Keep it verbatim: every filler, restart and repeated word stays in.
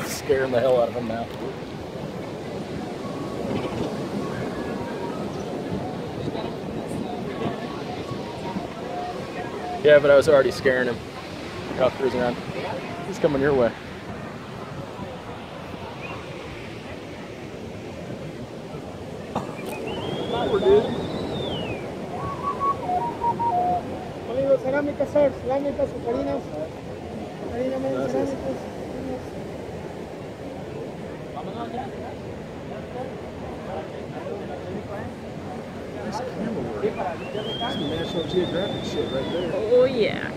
Scaring the hell out of him now. Yeah, but I was already scaring him. Look how cruising around. He's coming your way. Poor dude. Amigo, cerámica, sir. Cerámicas, sujarinas. Harina, cerámicas. That's camera work. That's some National Geographic shit right there. Oh yeah.